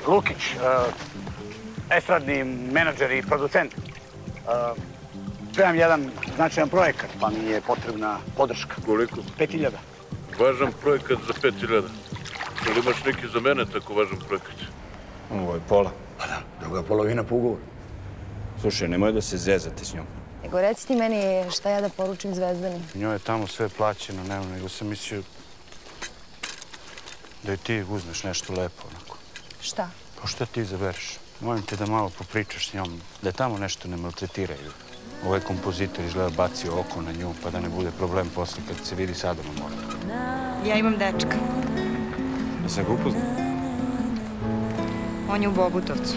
Lukić, estradni menadžer i producent. Spremam jedan značajan projekat, pa mi je potrebna podrška. Koliko? 5.000. Važan projekat za 5.000. Jel imaš neki za mene tako važan projekat? Ovo je pola. Pa da, druga polovina po ugovoru. Slušaj, nemoj da se zezate s njom. Nego reci ti meni šta ja da poručim Zvezdani. Njoj je tamo sve plaćeno, nema, nego sam mislio da i ti uzmeš nešto lepo, onako. Šta? Pa šta ti izabereš? Molim te da malo popričaš s njom, da je tamo nešto ne maltretiraju. Ovaj kompozitor izgleda bacio oko na nju, pa da ne bude problem posle kad se vidi sada na moru. Ja imam dečka. Da sam ga upoznao? On je u Bogutovcu.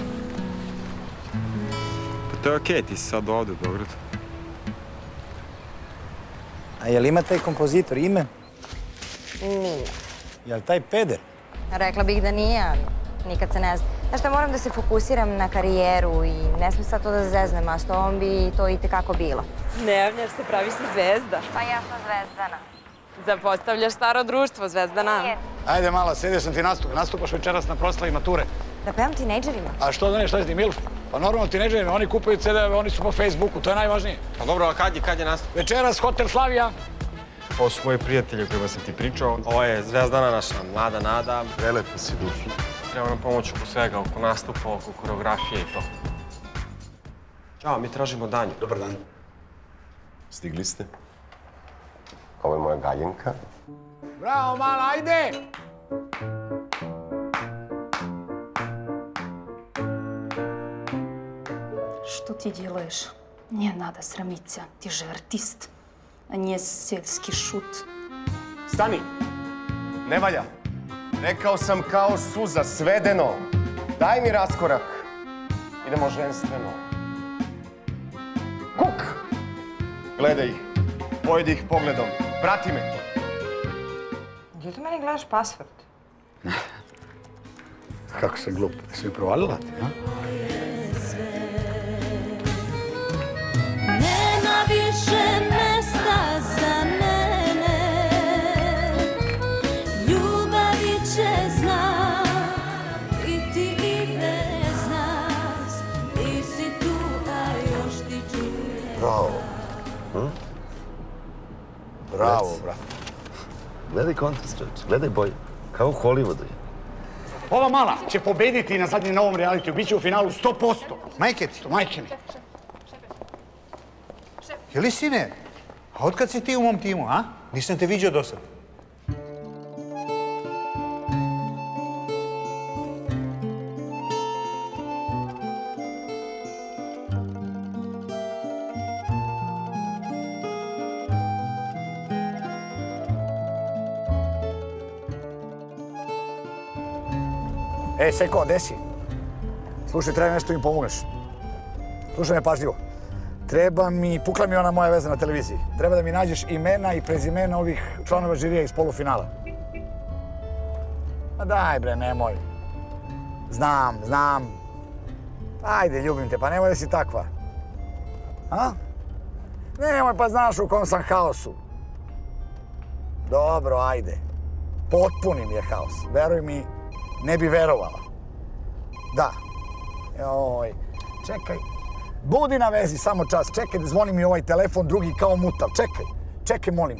Pa to je okej, ti si sad ovde u Beogradu. A jel ima taj kompozitor ime? Nije. Jel taj peder? Rekla bih da nije, ali nikad se ne zna. Znaš šta, moram da se fokusiram na karijeru i ne smijem sad to da zeznem, a s tobom bi to i tekako bilo. Ne javljaš se, praviš se Zvezda. Pa ja sam Zvezdana. Zapostavljaš staro društvo, Zvezdana. Nije. Ajde, mala, sjedio sam ti nastupaš večeras na proslavi mature. Da pevam tinejdžerima? A što da ne, šta je ti, Milf? Pa normalno tinejdžerima, oni kupuju CD-eve, oni su po Facebooku, to je najvažnije. Pa dobro, a kad je nastup? Večeras, Hotel Slavija. Ovo su moji prijatelji o kojima sam ti pričao. Ovo je Zvezdana naša, mlada Nada. Prelepa si dušu. Treba nam pomoć oko svega, oko nastupa, oko koreografije i to. Ćao, mi tražimo Danju. Dobar dan. Stigli ste? Ovo je moja Galjenka. Bravo, mala, ajde! Что ты делаешь? Не надо срамиться. Ты же артист, а не сельский шут. Stani! Ne valja. Rekao sam kao suza, svedeno. Daj mi raskorak. Idemo ženstveno. Kuk! Gledaj ih. Pojedi ih pogledom. Prati me. Gdje ti meni gledaš pasvord? Kako sam glup, jesi mi provalila ti, a? Nema više mesta za mene, ljubavi će zna, i ti i bez nas, ti si tu, a još ti čujem. Bravo. Bravo, brate. Gledaj kontrast, gledaj boje. Kao u Hollywoodu je. Ova mala će pobediti na zadnjem novom realitiju, bit će u finalu 100%. Majke ti. Majke mi. Jeli sine? A otkad si ti u mom timu, a? Nisam te viđao do sad. Ej, Seko, gde si? Slušaj, treba nešto mi pomogneš. Slušaj me pažljivo. Pukla mi ona moja veza na televiziji. Treba da mi nađeš imena i prezimena ovih članova žirija iz polufinala. Ma daj bre, nemoj. Znam. Ajde, ljubim te, pa nemoj da si takva. A? Nemoj, pa znaš u kom sam haosu. Dobro, ajde. Potpuni mi je haos. Veruj mi, ne bi verovala. Da. Joj, čekaj. Budi na vezi, samo čas. Čekaj da zvoni mi ovaj telefon, drugi kao mutav. Čekaj, molim te.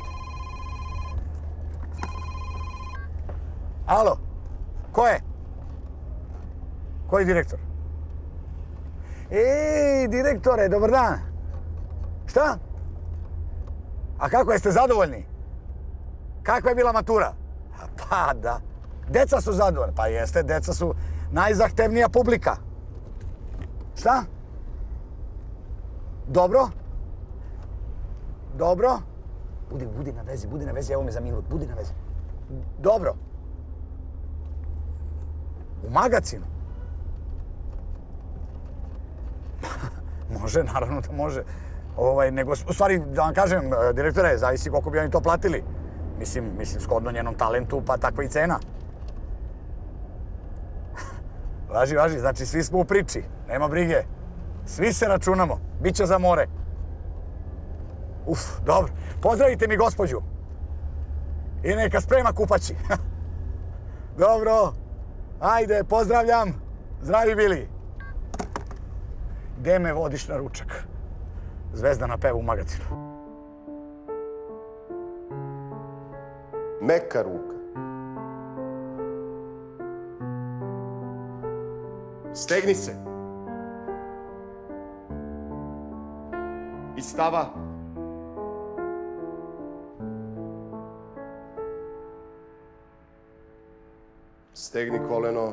Alo, ko je? Ko je direktor? Ej, direktore, dobar dan. Šta? A kako, jeste zadovoljni? Kakva je bila matura? Pa da. Deca su zadovoljni. Pa jeste, deca su najzahtevnija publika. Šta? Dobro? Budi na vezi, evo me za minut, budi na vezi. Dobro. U magacinu? Može, naravno da može. Nego, u stvari, da vam kažem, direktore, zavisi koliko bi oni to platili. Mislim, shodno njenom talentu, pa takva i cena. Važi, znači svi smo u priči, nema brige. Svi se računamo, bit će za more. Dobro. Pozdravite mi gospođu. I neka sprema kupaći. Dobro. Ajde, pozdravljam. Zdravi, Bili. Gde me vodiš na ručak? Zvezdana peva u magazinu. Meka ruka. Stegni se. I stava. Stegni koleno.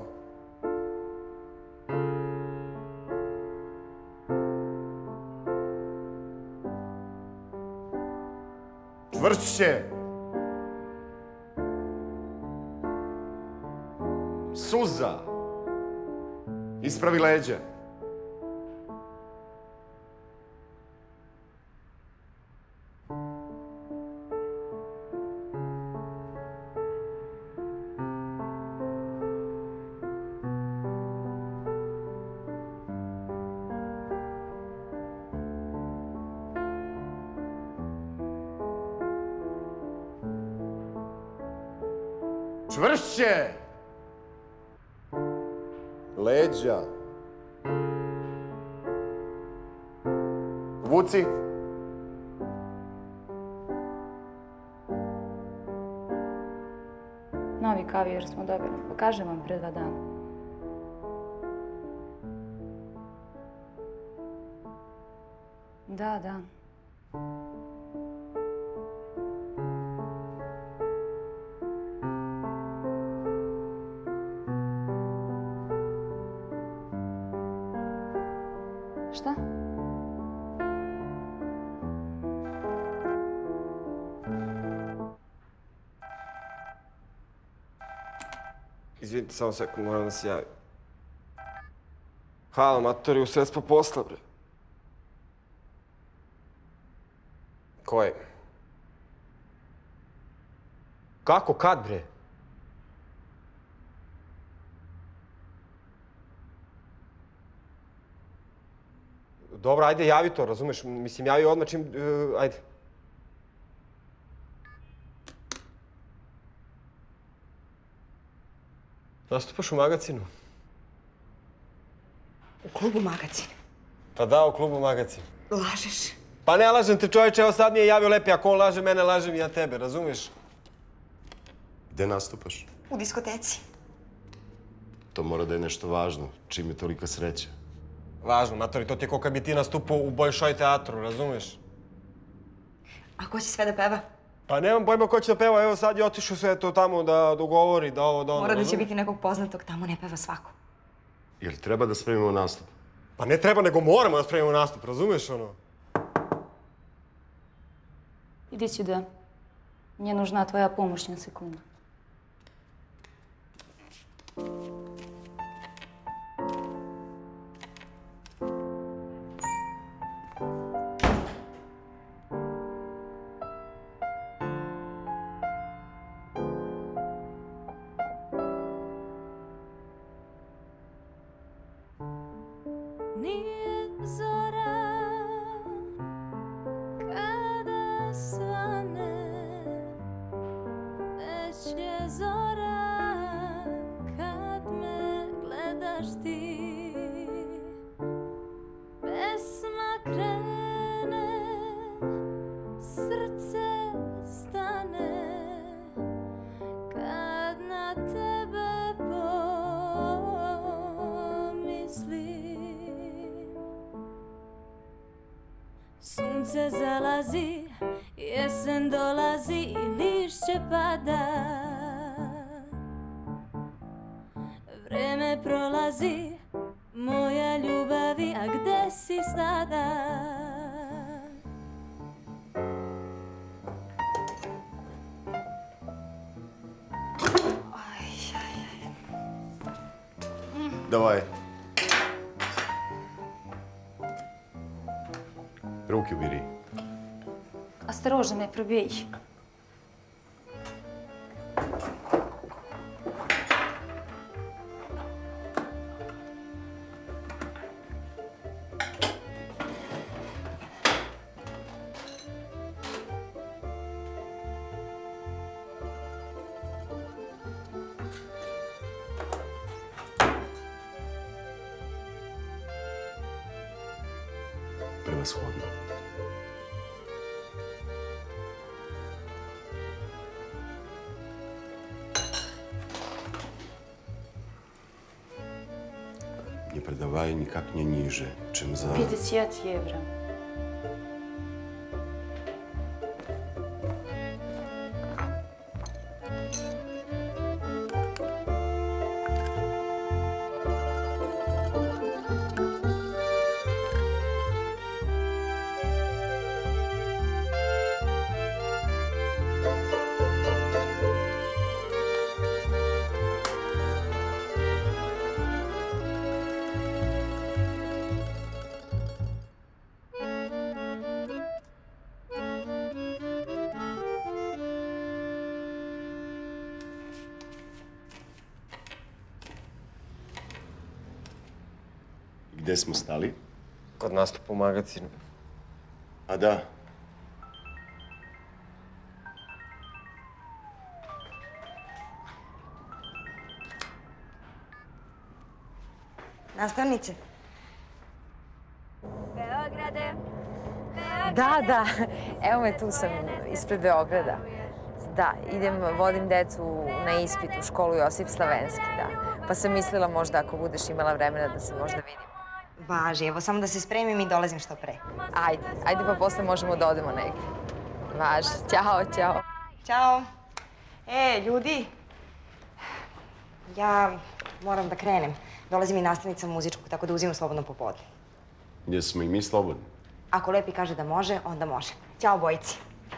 Čvršće. Suza. Ispravi leđa. Čvršće. Leđa. Vuci. Novi kavir smo dobili. Pokažem vam pre 2 dana. Da, da. Šta? Izvinite, samo sekund, moram da se javim. Halo, matori, u sredstva posla, bre. Koje? Kako, kad, bre? Dobro, ajde, javi to, razumeš? Mislim, javi odmah čim... ajde. Nastupaš u magazinu? U klubu Magazin. Pa da, u klubu Magazin. Lažeš. Pa ne lažem te, čovječe, evo sad mi je javio Lepi, ako on laže mene, lažem i ja tebe, razumiješ? Gde nastupaš? U diskoteci. To mora da je nešto važno. Čim je tolika sreća? Važno, matori, to ti je kao kad bi ti nastupao u Bolšoj teatru, razumiješ? A ko će sve da peva? Pa nemam pojma ko će da peva, evo sad je otišao sve to tamo da dogovori, da ovo, da ono, Mora da će razumiješ? biti nekog poznatog, tamo ne peva svako. Jel treba da spremimo nastup? Pa ne treba, nego moramo da spremimo nastup, razumiješ ono? Иди сюда. Мне нужна твоя помощь на секунду. Nije zora kada svane, već je zora kad me gledaš ti. Pesma krene, srce stane, kad na tebe pomislim. Sunce zalazi, jesen dolazi, lišće pada. Vreme prolazi, moja ljubavi, a gde si sada? Давай. Руки убери. Осторожно, не пробей. prevashodno. Nie продавай никак не ниже, чем за... 50 евро. Gde smo stali? Kod nastupa u magazinu. A da. Nastavnice? Beograde. Da. Evo me, tu sam, ispred Beograda. Da, vodim decu na ispit u školu Josip Slavenski, da. Pa sam mislila možda ako budeš imala vremena da se možda vidimo. Važi, evo samo da se spremim i dolazim što pre. Ajde pa posle možemo da odemo negdje. Važi, ćao. Ćao. Ljudi, ja moram da krenem. Dolazi mi nastavnica muzičkog, tako da uzimam slobodno popodne. Gdje smo i mi slobodni. Ako Lepi kaže da može, onda može. Ćao, bojici.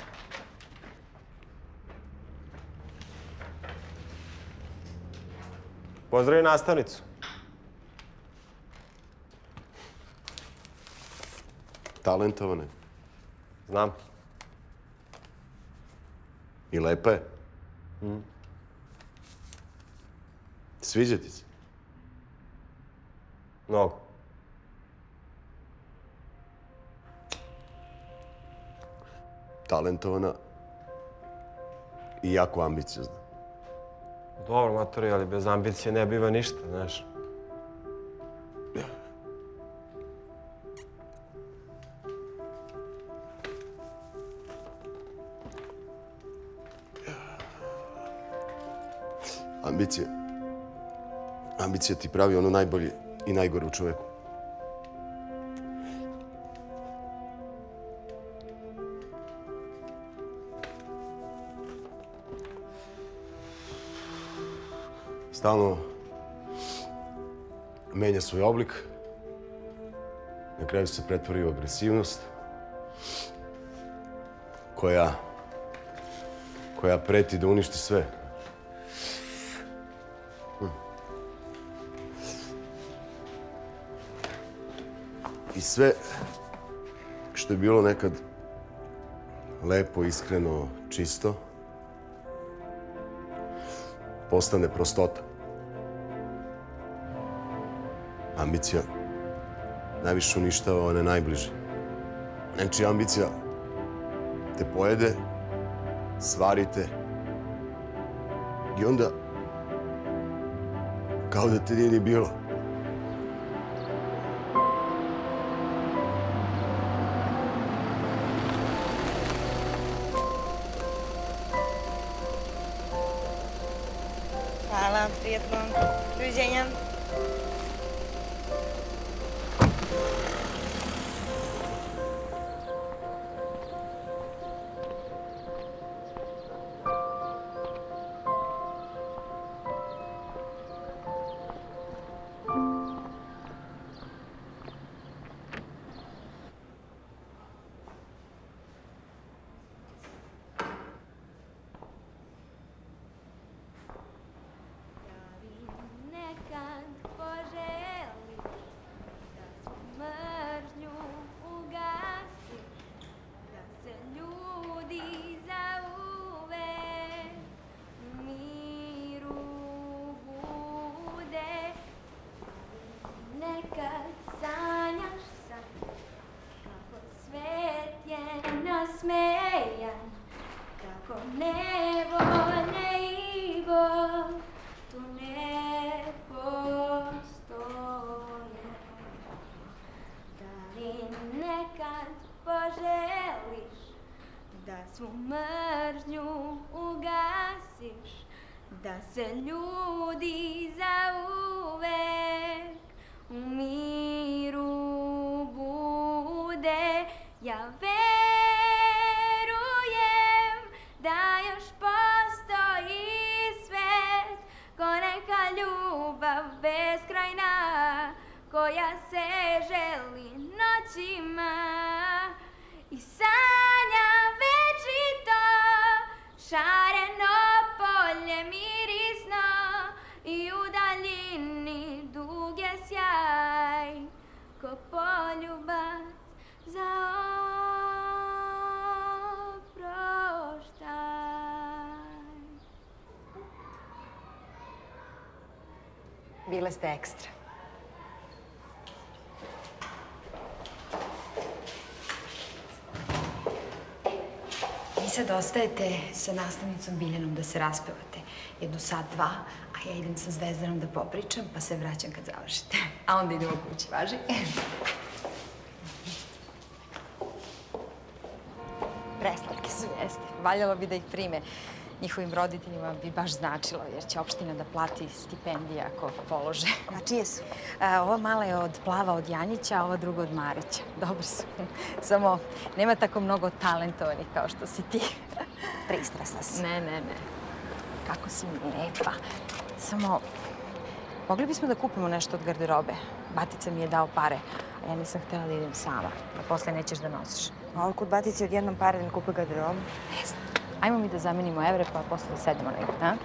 Pozdravi nastavnicu. Talentovane. Znam. I lepa je. Sviđa ti se? Mnogo. Talentovana i jako ambiciozna. Dobro, matori, ali bez ambicije ne biva ništa, znaš. Ambicija ti pravi ono najbolje i najgore u čoveku. Stalno menja svoj oblik. Na kraju se pretvori u agresivnost koja preti da uništi sve. I sve što je bilo nekad lepo, iskreno, čisto, postane prostota. Ambicija najviše uništava one najbliže. Znači, ambicija te pojede, svarite i onda kao da te nije ni bilo. Hvala, prijatno. Doviđenja. Nekad poželi da smo svu mržnju ugasiš, da se ljudi zauvek u miru bude. Ja verujem da još postoji svet ko neka ljubav beskrajna koja se želi noćima i sanja večito, šareno polje mirisno i u daljini dug je sjaj ko poljubac za oproštaj. Bile ste ekstra. Vi sad ostajete sa nastavnicom Biljanom da se raspevate jedno sat, dva, a ja idem sa Zvezdanom da popričam, pa se vraćam kad završite. A onda idemo kući, važi? Preslatke su. Jeste. Valjalo bi da ih prime. Njihovim roditeljima bi baš značilo, jer će opština da plati stipendije ako polože. A čije su? Ova mala je od Plava od Janjića, a ova druga od Marića. Dobro su. Samo nema tako mnogo talentovanih kao što si ti. Pristrasna si. Ne. Kako si mi lepa. Samo, mogli bismo da kupimo nešto od garderobe. Batica mi je dao pare, a ja nisam htjela da idem sama. A posle nećeš da nosiš. A ovo kod Batice odjednom pare da ne kupe garderobu? Ne znam. Ajmo mi da zamenimo evre, pa posle da sedemo negdje, a?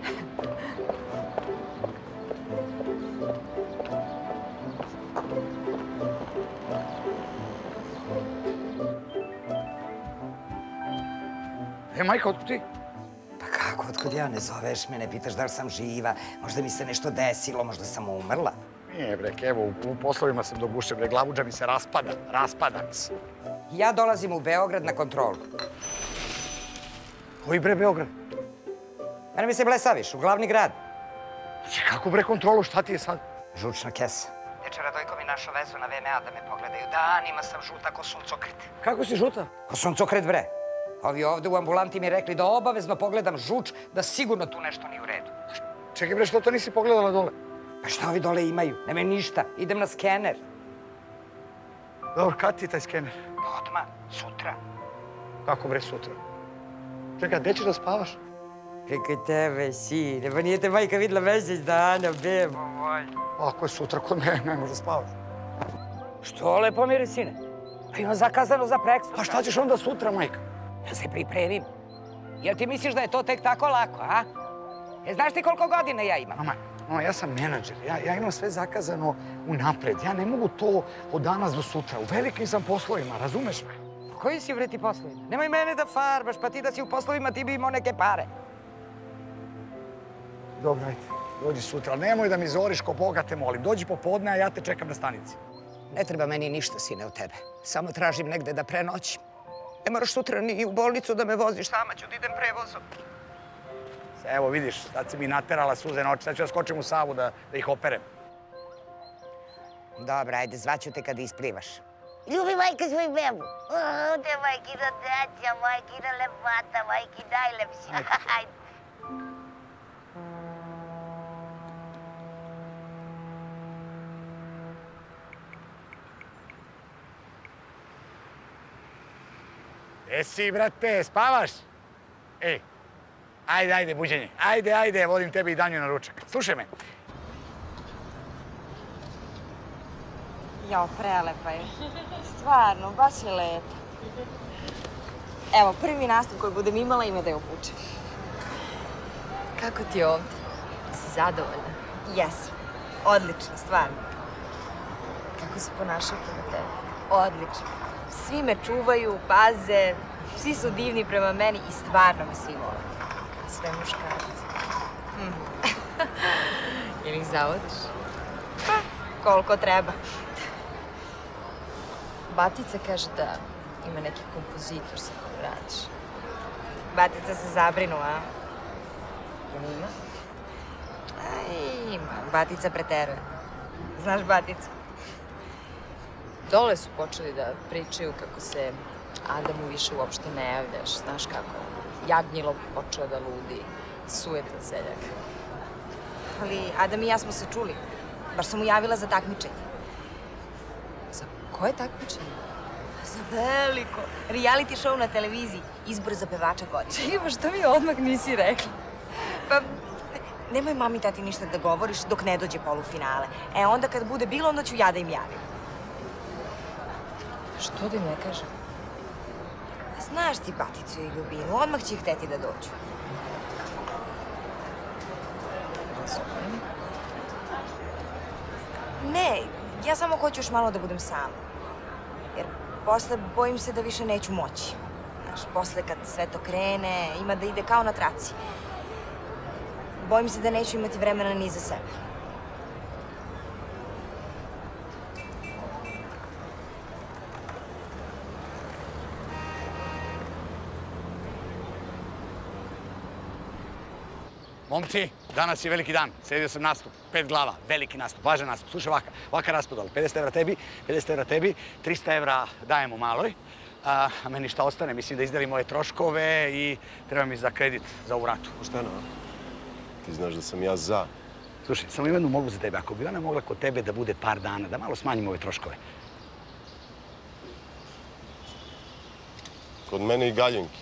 Majka, otkud ti? Pa kako, otkud ja? Ne zoveš me, ne pitaš da li sam živa. Možda mi se nešto desilo, možda sam umrla. Nije, bre, evo, u poslovima sam do guše, bre, glavuđa mi se raspada mi se. Ja dolazim u Beograd na kontrolu. Koji, bre, Beograd? Mene mi se blesaviš, u glavni grad. Kako, bre, kontrolu, šta ti je sad? Žučna kesa. Deča Radojko mi našao vezu na VMA da me pogledaju. Danima sam žuta ko suncokret. Kako si žuta? Ko suncokret, bre. Ovi ovde u ambulanti mi rekli da obavezno pogledam žuč, da sigurno tu nešto nije u redu. Čekaj, bre, što to nisi pogledala dole? Pa šta ovi dole imaju? Nemaju ništa. Idem na skener. Dobro, kad ti je taj skener? Odmah, sutra. Kako, bre, sutra? Čekaj, gde ćeš da spavaš? Preko tebe, sine. Pa nije te majka videla mesec dana, bebo moj. Ako je sutra kod mene, ne možeš da spavaš. Što, lepo miri, sine? Pa imam zakazano za preksutra. Pa šta ćeš onda sutra, majka? Da se pripremim. Jel ti misliš da je to tek tako lako, a? Znaš ti koliko godina ja imam? Mama, ja sam menadžer. Ja imam sve zakazano unapred. Ja ne mogu to od danas do sutra. U velikim sam poslovima, razumeš me? Koji si, bre, ti poslovima? Nemoj mene da farbaš, pa ti da si u poslovima, ti bi imao neke pare. Dobro, ajde, dođi sutra, ali nemoj da mi zoriš ko Boga te molim. Dođi popodne, a ja te čekam na stanici. Ne treba meni ništa, sine, od tebe. Samo tražim negde da prenoćim. Ne moraš sutra ni u bolnicu da me voziš, sama ću da idem prevozom. Evo, vidiš, sad si mi naterala suze na oči, sad ću da skočim u Savu da ih operem. Dobro, ajde, zvaću te kada isplivaš. Ljubi majka svoju bebu. Ovde majkina deća, majkina lepata, majki najlepša. Ajde. Gde si, brate, spavaš? Ej, ajde, buđenje. Ajde, vodim tebe i Danju na ručak. Slušaj me. Jao, prelepa je. Stvarno, baš je lepa. Evo, prvi nastup koji budem imala ime da je obučem. Kako ti je ovdje? Si zadovoljna? Jesam. Odlično, stvarno. Kako se ponašaju prema tebi? Odlično. Svi me čuvaju, paze, svi su divni prema meni i stvarno me svi vole. Sve muškarci. Jel ih zavodiš? Pa, koliko treba. Batica kaže da ima neki kompozitor sa kojim radiš. Batica se zabrinula, a? Jel ima? Ima. Batica preteruje. Znaš Baticu? Dole su počeli da pričaju kako se Adamu više uopšte ne javljaš, znaš kako. Jagnjilo počeo da ludi, sujetan seljak. Ali Adam i ja smo se čuli. Baš sam mu javila za takmičenje. Za koje takmičenje? Za veliko. Reality show na televiziji. Izbor za pevača godine. Čekaj, što mi odmah nisi rekla? Pa, nemoj mami tati ništa da govoriš dok ne dođe polufinale. E, onda kad bude bilo, onda ću ja da im javim. Što da im ne kažem? Znaš ti Baticu i Ljubinu, odmah će hteti da dođu. Ne, ja samo hoću još malo da budem sama. Jer posle bojim se da više neću moći. Znaš, posle kad sve to krene, ima da ide kao na traci. Bojim se da neću imati vremena ni za sebe. Momci, danas je veliki dan. Sredio sam nastup, 5 glava, veliki nastup, važan nastup. Slušaj ovaka raspodala, 50 evra tebi, 50 evra tebi, 300 evra dajemo maloj, a meni šta ostane, mislim da izdelim ove troškove i treba mi za kredit za ovu ratu. Pošteno, a? Ti znaš da sam ja za. Slušaj, samo imam jednu molbu za tebe. Ako bi ona mogla kod tebe da bude par dana, da malo smanjimo ove troškove. Kod mene i Galjenki.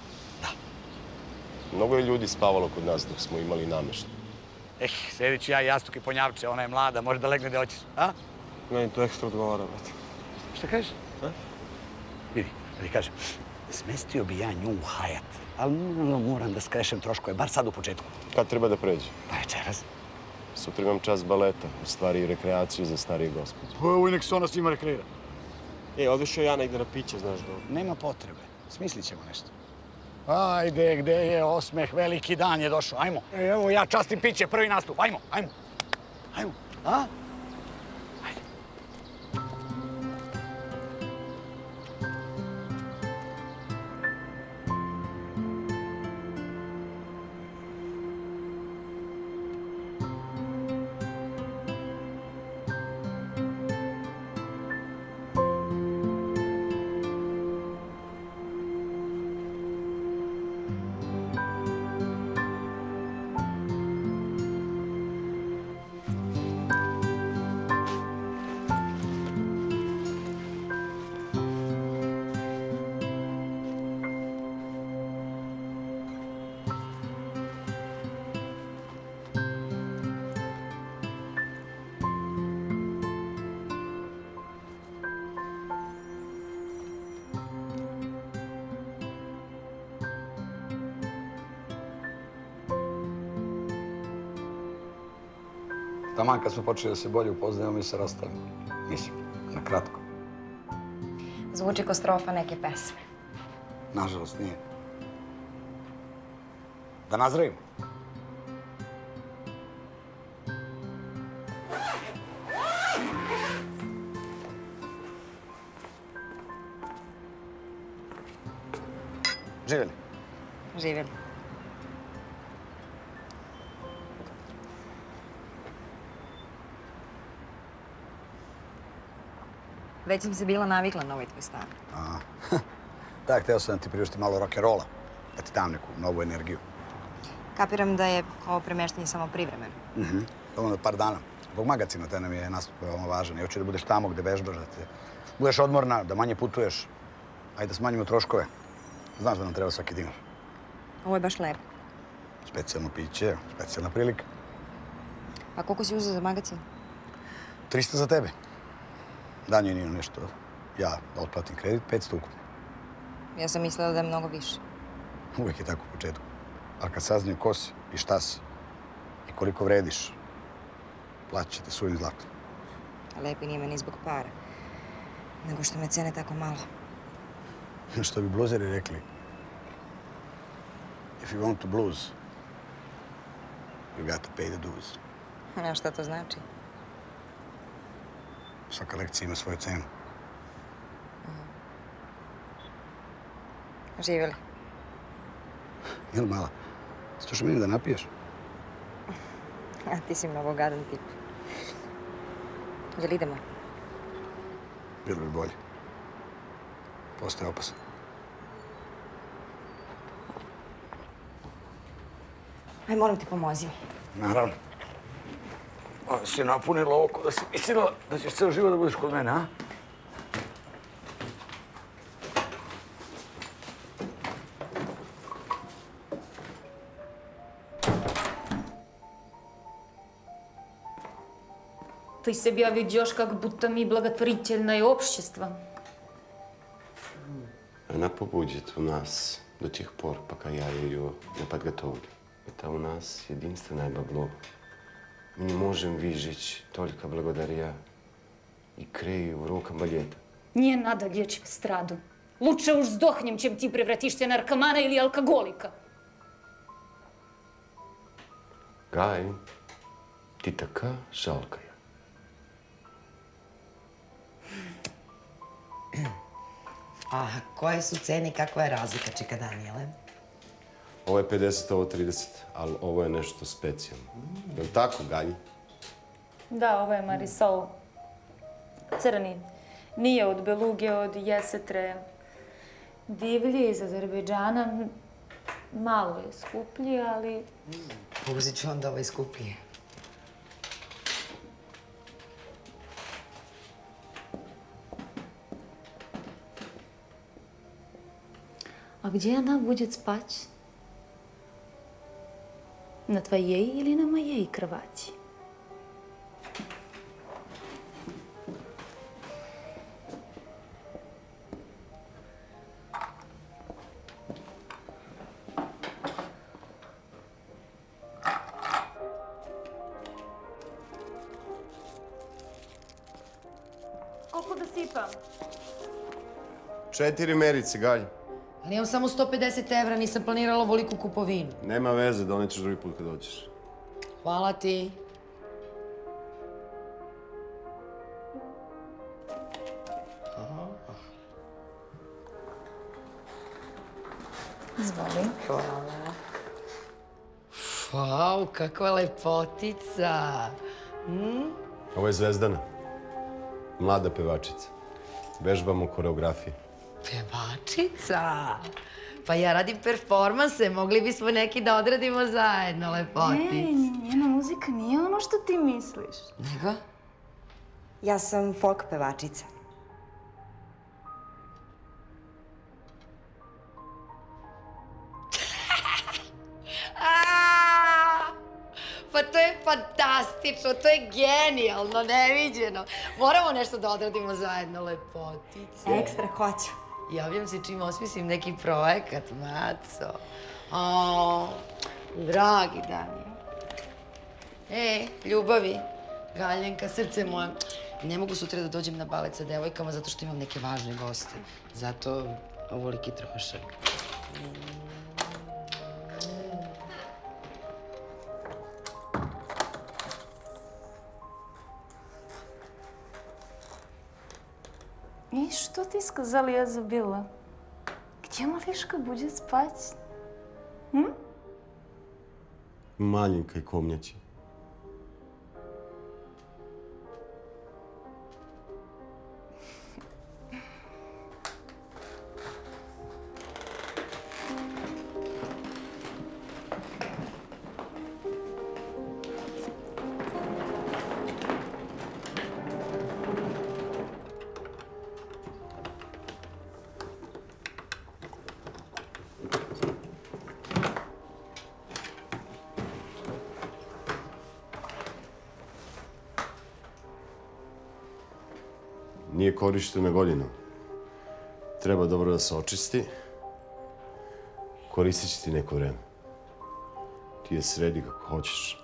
Mnogo je ljudi spavalo kod nas dok smo imali nameštaj. Sedit ću ja i Jastuk i Ponjavče, ona je mlada, može da legne gde hoćeš, a? Meni to ekstra odgovara, brate. Šta kažeš? Vidi, da ti kažem, smestio bi ja nju u Hajat, ali moram da skrešem troškove, bar sad u početku. Kad treba da pređe? Pa večeras. Sutra imam čas baleta, u stvari i rekreaciju za starije gospođe. Pa evo i nek se ona s njima rekreira. Odešao ja negde na piće, znaš da... Nema potrebe, smislit ćemo nešto. Ajde, gde je osmeh, veliki dan je došao, ajmo. Evo ja častim piće, prvi nastup, ajmo, ajmo. Ajmo, a? Ajde. Taman kad smo počeli da se bolje upoznajemo, mi se rastavimo. Mislim, na kratko. Zvuči ko strofa neke pesme. Nažalost, nije. Da nazdravimo. Živjeli. Živjeli. Već sam se bila navikla na ovaj tvoj stan. Da, hteo sam da ti priušti malo rock'n'rolla, da ti dam neku novu energiju. Kapiram da je ovo premeštanje samo privremeno. Dovoljno par dana. Zbog magacina te nam je nastup veoma važan. Ja hoću da budeš tamo gde vežbaš, da te budeš odmorna, da manje putuješ. Ajde da smanjimo troškove. Znaš da nam treba svaki dinar. Ovo je baš lepo. Specijalno piće, specijalna prilika. A koliko si uzeo za magacin? 300 za tebe. Danje nije nešto. Ja da otplatim kredit, 500 ukupno. Ja sam mislila da je mnogo više. Uvijek je tako u početku. Ali kad saznaju ko si i šta si i koliko vrediš, plaćat ćete svojim zlatom. Lepi nije me ni zbog para, nego što me cene tako malo. Što bi bluzeri rekli, if you want to blues, you got to pay the dues. A šta to znači? Svaka lekcija ima svoju cenu. Živjeli. Jel mala, ćeš meni da napiješ? A ti si mnogo gadan tip. Jel idemo? Bilo bi bolje. Postaje opasno. Aj, molim te, pomozi mi. Naravno. Ovo si napunila oko da si mislila da ćeš ceo život da budeš kod mene, a? Ты себя ведешь, как будто мы благотворительное общество. Она побудет у нас до тех пор, пока я ее не подготовлю. Это у нас единственное бабло. Мы не можем выжить только благодаря икре и урокам балета. Не надо лечь в эстраду. Лучше уж сдохнем, чем ты превратишься в наркомана или алкоголика. Gaj, ti taka žalkaja. A koje su cene i kakva je razlika, čika Danijele? Ovo je 50, ovo 30, ali ovo je nešto specijalno. Je li tako, Galji? Da, ovo je Marisol. Crni. Nije od beluge, od jesetre. Divlji iz Azerbejdžana. Malo je skuplji, ali... Uzit ću onda ovaj skuplji. А где она будет спать? На твоей или на моей кровати? Koliko da sipam? 4 merice, Galji. Ali imam samo 150 evra, nisam planirala ovoliku kupovinu. Nema veze, donećeš drugi put kad dođeš. Hvala ti. Izvoli. Hvala. Wow, kakva lepotica. Ovo je Zvezdana. Mlada pevačica. Vežbamo koreografije. Pevačica? Pa ja radim performanse, mogli bismo neki da odradimo zajedno, lepotic. Njena muzika nije ono što ti misliš. Nego? Ja sam folk pevačica. Pa to je fantastično, to je genijalno, neviđeno. Moramo nešto da odradimo zajedno, lepotice. Ekstra, hoću. Javljam se čim osmislim neki projekat, Maco. O, dragi Danijel. Ljubavi, Galjenka, srce moje. Ne mogu sutra da dođem na balet sa devojkama zato što imam neke važne goste. Zato ovoliki trošak. И что ты сказал, я забыла. Где малышка будет спать? Маленькой комнате. Nije korištena godinu. Treba dobro da se očisti. Koristit će ti neko vreme. Ti je sredi kako hoćeš.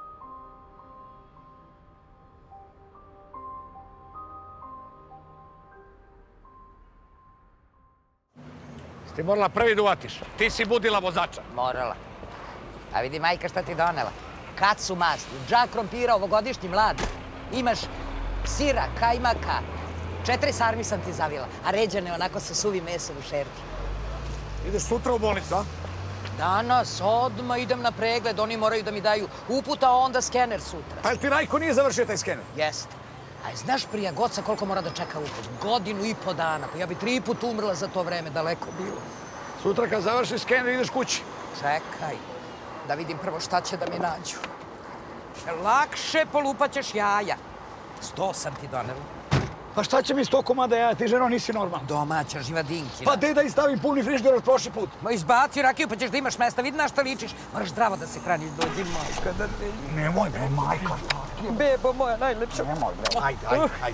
Ti morala prvi da uvatiš. Ti si budila vozača. Morala. A vidi, majka, šta ti donela? Kacu masti, džak krompira, ovogodišnji mlad. Imaš sira, kajmaka, 4 sarmi sam ti zavila, a ređane onako sa suvim mesom u šerki. Ideš sutra u bolnicu, a? Danas, odmah idem na pregled, oni moraju da mi daju uputa, a onda skener sutra. Pa jel ti Rajko nije završio taj skener? Jeste. A znaš prija Goca koliko mora da čeka uput? 1,5 dana. Pa ja bi 3 put umrla za to vreme, daleko bilo. Sutra kad završiš skener ideš kući. Čekaj. Da vidim prvo šta će da mi nađu. Lakše polupaćeš jaja. 100 sam ti donela. Pa šta će mi 100 komada jaja? Ti, ženo, nisi normalna. Domaća živadinkina. Pa gde da i stavim puni frižider od prošli put? Ma izbaci rakiju pa ćeš da imaš mesta. Vidi na što ličiš. Moraš zdravo da se hraniš. Dođi, majka, da te... Nemoj, bre, majka. Bebo moja najlepša. Nemoj, bre, ajde.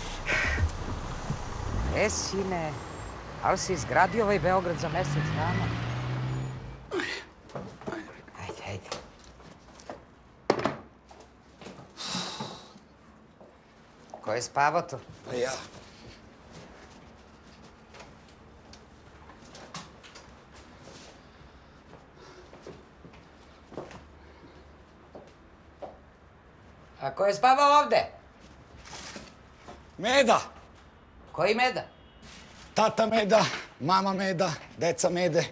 Sine, ali si izgradio ovaj Beograd za mesec dana? Ajde. Ko je spavao tu? Pa ja. A ko je spavao ovde? Meda. Koji Meda? Tata Meda, mama Meda, deca Mede.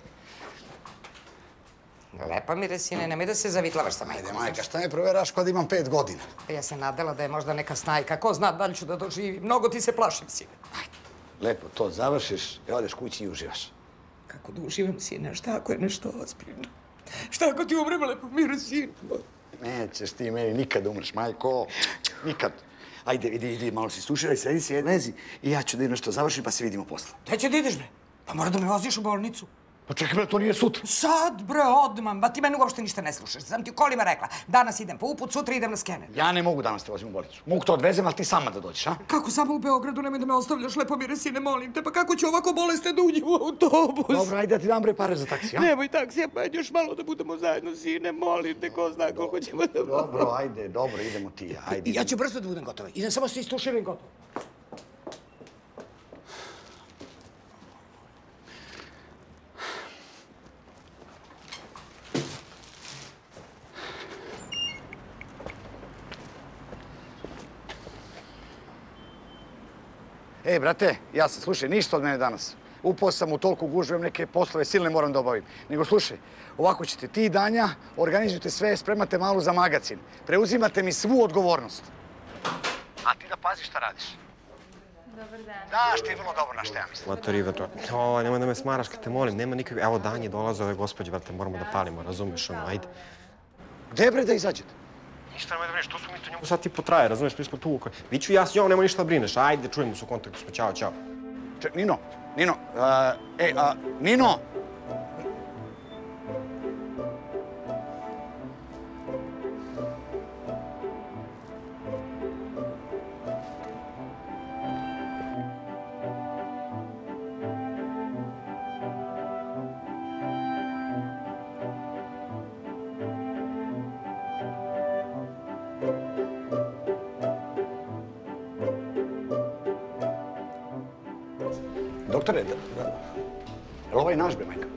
Lepa mi re, sine, nemoj da se zavitlavaš sa majkom. Ajde, majka, šta me proveraš kad imam 5 godina? Ja se nadala da je možda neka snajka. Ko zna da li ću da doživim. Mnogo ti se plašim, sine. Lepo to završiš i odeš kući i uživaš. Kako da uživam, sine? Šta ako je nešto ozbiljno? Šta ako ti umrem, lepo mi re, sine? Nećeš ti meni nikad umreš, majko. Nikad. Ajde, idi, malo si stuširaj, sedi si, lezi i ja ću da nešto završim pa se vidimo posle. Gde će da ideš, bre? Pa mora da me voziš u bolnicu. Pa čekaj, bre, to nije sutra. Sad, bre, odmah. Ba ti meni uopšte ništa ne slušaš. Sam ti u kolima rekla. Danas idem po uput, sutra idem na skener. Ja ne mogu danas te vozim u bolnicu. Mogu te odvezem, ali ti sama da dođeš, a? Kako sama u Beogradu? Nemoj da me ostavljaš, lepo mi re, sine, molim te. Pa kako ću ovako bolesne da uđem u autobus? Dobro, ajde da ti dam, bre, pare za taksi, a? Nemoj taksija, pa još malo da budemo zajedno, sine, molim te, ko zna koliko ćemo da... Dobro, ajde, dobro, idemo ti, ajde. Ja ću brzo da budem gotova. Idem samo se istuširam gotovo. Ej, brate, ja sam, slušaj, ništa od mene danas. Upao sam u toliko gužve, neke poslove silne moram da obavim. Nego, slušaj, ovako ćete ti i Danja, organizujete sve, spremate malo za magacin. Preuzimate mi svu odgovornost. A ti da paziš šta radiš. Dobar dan. Znaš ti vrlo dobro na šta ja mislim. Mato Riva, nemoj da me smaraš kad te molim, nema nikakve... Evo, Danje dolaze ove gospođe, brate, moramo da palimo, razumeš, ono, ajde. Gde bre da izađete? Ništa nemoj da brineš, tu smo mi to njemu sad ti potraje, razumeš, mi smo tu. Viću ja s njom, nemoj ništa da brineš, ajde, čujemo se u kontaktu smo, ćao, ćao. Nino, Nino! Doktore, je li ovaj naš, bre, majka?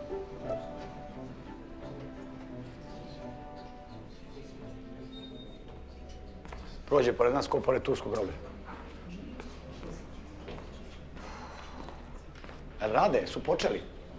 Prođe pored nas ko pored turskog groblja. Rade, su počeli.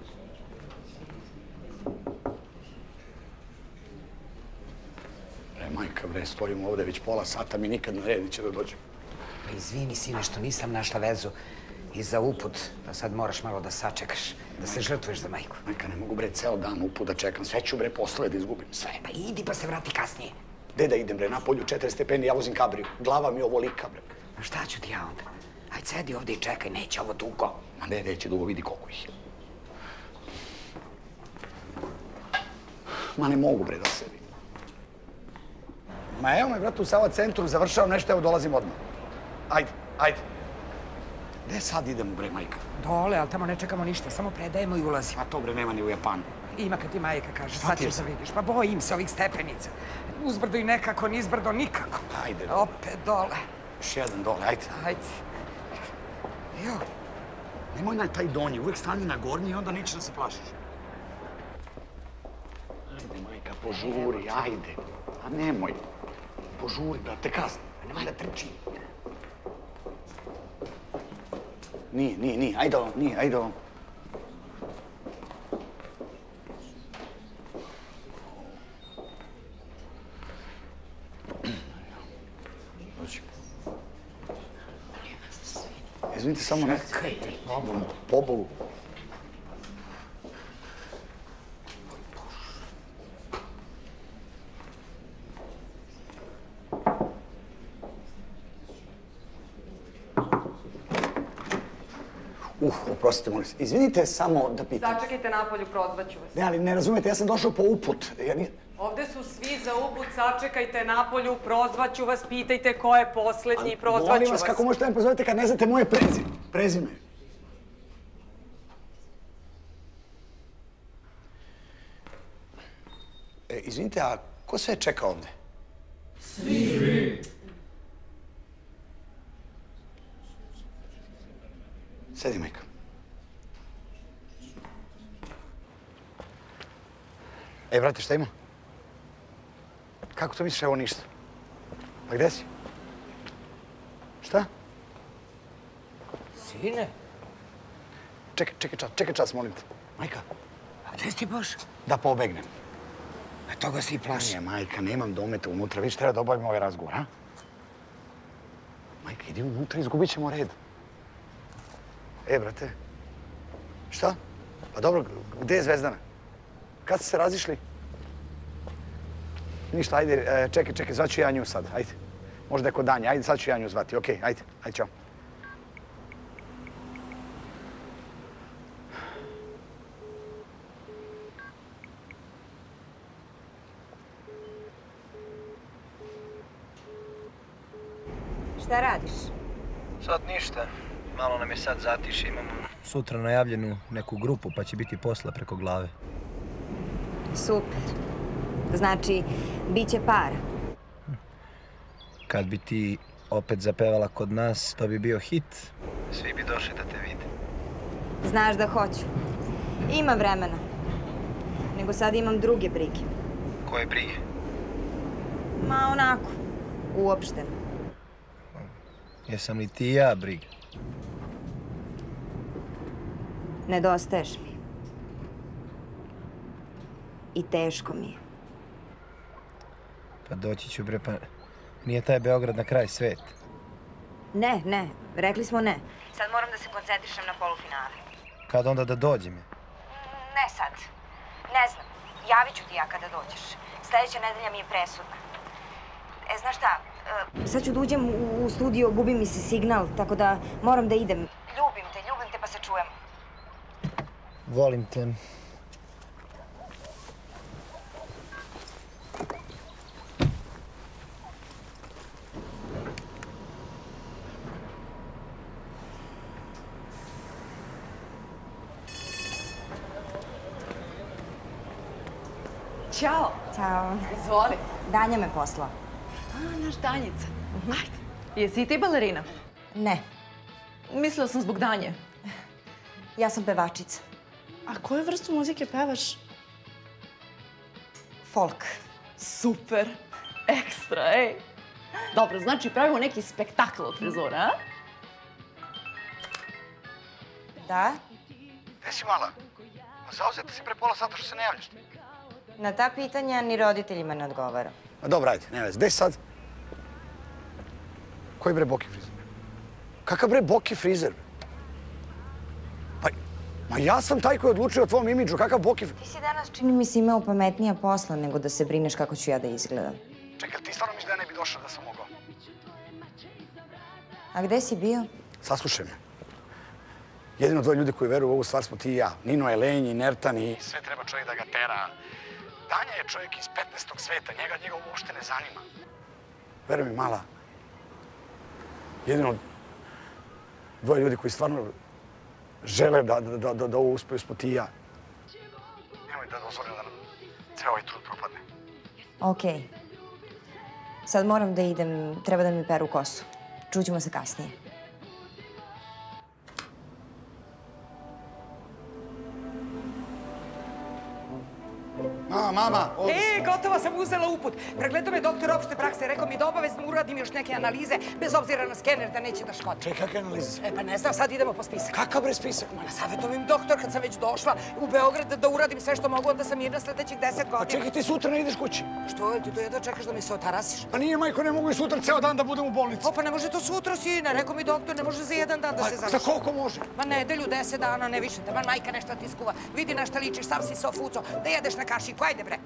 Bre, majka, bre, stojimo ovde već pola sata, mi nikad na red neće da dođemo. Pa izvini, sine, što nisam našla vezu i za uput, pa sad moraš malo da sačekaš, da se žrtvuješ za majku. Majka, ne mogu, bre, ceo dan uput da čekam. Sve ću, bre, posle da izgubim. Sve. Pa idi pa se vrati kasnije. Gde da idem, bre? Napolju 4 stepeni, ja vozim kabriju. Glava mi ovolika, bre. A šta ću ti ja onda? Ajde, sedi ovde i čekaj, neće ovo dugo. Ma ne, neće dugo, vidi koliko ih je. Ma ne mogu, bre, da sedim. Ma evo me, brate, u Sava centru, završavam nešto, evo dolazim odmah. Ajde. Gde sad idemo, bre, majka? Dole, ali tamo ne čekamo ništa, samo predajemo i ulazimo. A to, bre, nema ni u Japanu. Ima kad ti majka kaže, sad ćeš da vidiš. Pa bojim se ovih stepenica. Uzbrdo i nekako, nizbrdo nikako. Ajde. Opet dole. Još jedan dole, ajde. Ajde. Jo. Nemoj na taj donji, uvek stani na gornji i onda nećeš da se plašiš. Ajde, majka, požuri, ajde. A nemoj. Požuri, brate, kasno. Nemoj da trči. Nije, ajde on. Dođi. Izvinite, samo ne... Čekajte, Pobogu. Oprostite, molim se. Izvinite samo da pitam. Sačekajte napolju, prozvaću vas. Ne, ali ne razumete, ja sam došao po uput. Ovde su svi za uput, sačekajte napolju, prozvaću vas, pitajte ko je poslednji i prozvaću vas. Molim vas, kako možete me prozvati kad ne znate moje prezime? Izvinite, a ko sve čeka ovde? Svi. Sedi, majka. Brate, šta ima? Kako to misliš, evo ništa? Pa gde si? Šta? Sine? Čekaj čas, molim te. Majka. A gde si ti baš? Da pobegnem. A toga si i plaši. Nije, majka, nemam dometa unutra, vidiš, treba da obavim ovaj razgovor, a? Majka, idi unutra, izgubit ćemo red. Brate. Šta? Pa dobro, gde je Zvezdana? Kad ste se razišli? Ništa, ajde, čekaj, zvaću ja nju sad, ajde. Možda je kod Danja, ajde, sad ću ja nju zvati, okej, ajde, čao. Šta radiš? Sad ništa. Malo nam je sad zatiše, imamo sutra najavljenu neku grupu, pa će biti posla preko glave. Super. Znači, bit će para. Kad bi ti opet zapevala kod nas, to bi bio hit. Svi bi došli da te vide. Znaš da hoću. Ima vremena. Nego sad imam druge brige. Koje brige? Ma onako, uopšteno. Jesam li ti i ja briga? Nedostaješ mi. I teško mi je. Pa doći ću, bre, pa nije taj Beograd na kraj sveta. Ne, rekli smo ne. Sad moram da se koncentrišem na polufinale. Kad onda da dođem? Ne sad. Ne znam. Javit ću ti ja kada dođeš. Sljedeća nedelja mi je presudna. Znaš šta, sad ću da uđem u studio, gubi mi se signal, tako da moram da idem. Ljubim te, pa se čujemo. Volim te. Ćao. Ćao. Izvoli. Danja me poslao. Naš Danjica. Ajde. Jesi i ti balerina? Ne. Mislila sam zbog Danje. Ja sam pevačica. A koju vrstu muzike pevaš? Folk. Super. Ekstra, ej. Dobro, znači pravimo neki spektakl od frizura, a? Da? Gde si mala? Zauzeta si pre pola sata što se ne javljaš. Na ta pitanja ni roditeljima ne odgovara. Dobro, ajde, ne vezi. Gde si sad? Koji bre boki frizer? Kakav bre boki frizer? Ma ja sam taj koji je odlučio o tvom imidžu, kakav boki frizer? Ti si danas, čini mi se, imao pametnija posla nego da se brineš kako ću ja da izgledam. Čekaj, ti stvarno misliš da ja ne bi došao da sam mogao? A gde si bio? Saslušaj me. Jedino dvoje ljudi koji veruju u ovu stvar smo ti i ja. Nino je lenj, inertan i sve treba čovjek da ga tera. Danja je čovjek iz 15. sveta, njega uopšte ne zanima. Veruj mi, mala, jedino dvoje ljudi koji stvarno žele da ovo uspeju smo ti i ja. Nemoj da dozvolim da nam ceo ovaj trud propadne. Okej. Sad moram da idem, treba da mi peru kosu. Čućemo se kasnije. Mama! Gotovo sam uzela uput. Pregledao me doktor opšte prakse, rekao mi da obavezno uradim još neke analize, bez obzira na skener, da neće da škodi. Čekaj, kakve analize? Pa ne znam, sad idemo po spisak. Kakav bre spisak? Ma savjetovim doktor, kad sam već došla u Beograd da uradim sve što mogu, onda sam mirna sledećih 10 godina. Pa čekaj, ti sutra ne ideš kući. Što, ti to jedno čekaš da mi se otarasiš? Pa nije, majko, ne mogu i sutra ceo dan da budem u bolnici. Pa ne može to sutra, sine, rekao mi doktor, ne može za jedan dan da se završi. Za koliko može? Ma nedelju, 10 dana, ne više. Da majka nešto ti skuva. Vidi na šta ličiš, sav si se ofuco, da jedeš na kašiku, ajde bre.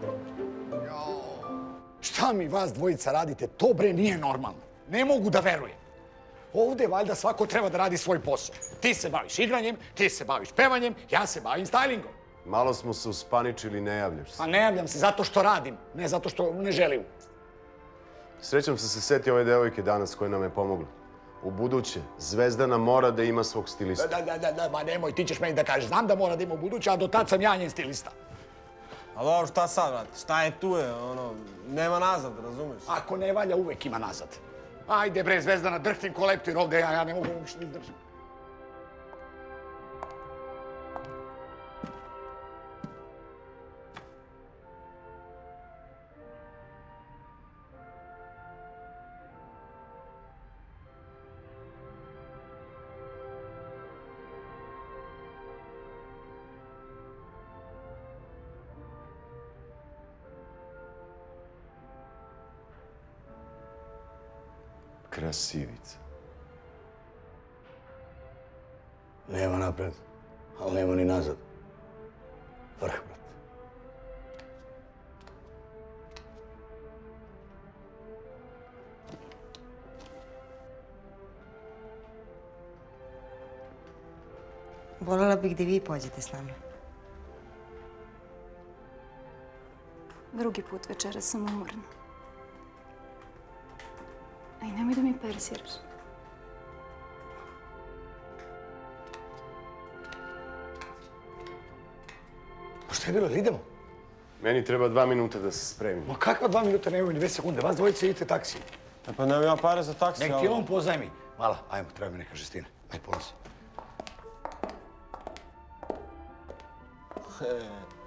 Šta mi vas dvojica radite? To bre nije normalno. Ne mogu da verujem. Ovde valjda svako treba da radi svoj posao. Ti se baviš igranjem, ti se baviš pevanjem, ja se bavim stylingom. Malo smo se uspaničili, ne javljaš se. Pa ne javljam se zato što radim, ne zato što ne želim. Srećam se setio ove devojke danas koje nam je pomogla. U buduće, Zvezdana mora da ima svog stilista. Da, ma nemoj, ti ćeš meni da kažeš. Znam da mora da ima u buduće, a do tad sam ja njen stilista. A dobro, šta sad, brate? Šta je tu je, ono, nema nazad, razumiješ? Ako ne valja, uvek ima nazad. Ajde bre, Zvezdana, drhtim ko leptir ovde, ja ne mogu uopšte izdržati. Krasivica. Nema napred, ali nema ni nazad. Vrh, brate. Volela bih da vi pođete s nama. Drugi put večeras sam umorna. A i nemoj da mi persiraš. Šta je bilo, idemo? Meni treba 2 minuta da se spremim. Ma kakva 2 minuta, nemoj ni 2 sekunde. Vas dvojice idite taksi. Pa nemam ja pare za taksi, Nek ti on pozajmi. Mala, ajmo, treba mi neka žestina. Aj, polozi.